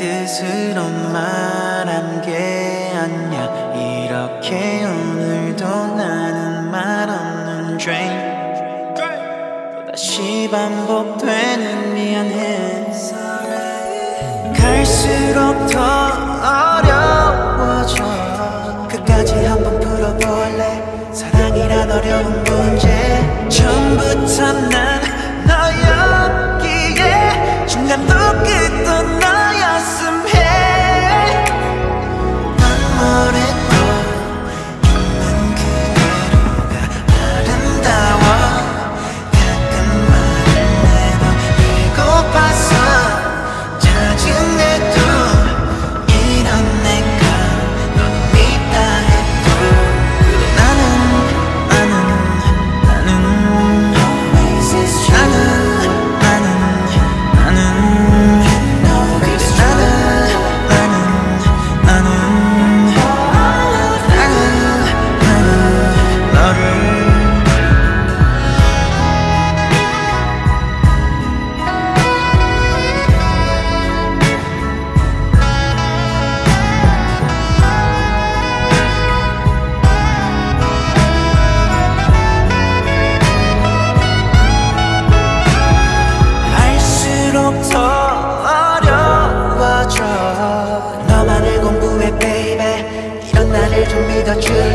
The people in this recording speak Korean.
뜻으로 말한 게 아니야. 이렇게 오늘도 나는 말없는 drain. 또다시 반복되는 미안해. 갈수록 더 어려워져. 끝까지 한번 풀어볼래. 사랑이란 어려운 문제. 처음부터 난 너였기에 중간도 끝도 너였음 해. 넌 뭐래도 있는 그대로가 아름다워. 가끔 말을 내도 배고파서 짜증내도 이런 내가 넌 밉다 해도 그래 나는 더 어려워져. 너만을 공부해 baby. 이런 나를 좀 믿어줘.